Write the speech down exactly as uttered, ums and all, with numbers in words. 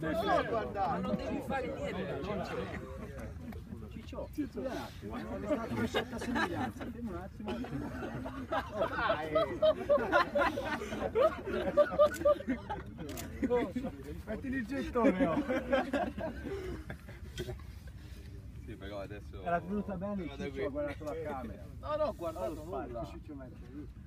No, guarda, non devi fare niente. Ciccio, Zitto un attimo, è stata una certa somiglianza, fermi un attimo. Metti il gettone, oh. Sì, però adesso... Era venuta bene il Ciccio, ha guardato la camera. no, no, ho guardato nulla. Ciccio mette lì.